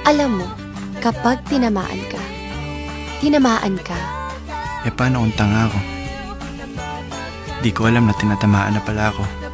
Alam mo, kapag tinamaan ka, tinamaan ka. Eh paano kung tanga ako? Di ko alam na tinatamaan na pala ako.